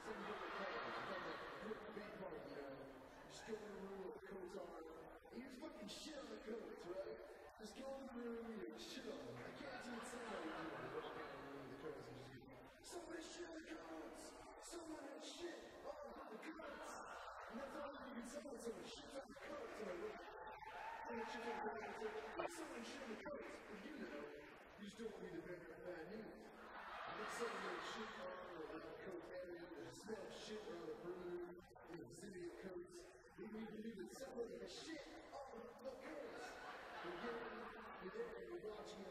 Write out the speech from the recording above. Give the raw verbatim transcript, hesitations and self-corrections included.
some different colors. It's like a good big party, you know. Just go in the room with the coats on. And you just fucking shit on the coats, right? Just go in the room, you know, shit on them. I can't see somebody, you know, walk out of the room with the coats and just go, somebody shit on the coats! Someone had shit on the coats! And that's all you can say when someone shits on the coats. And I look, someone shits on the coats and say, when someone shit on the coats, well, you know, you just don't want me to bear bad news. If someone had shit on or around the coat area, or smell shit around the room, in the city of coats, we need to believe that someone has shit on the coats. You're getting, you're there, you're watching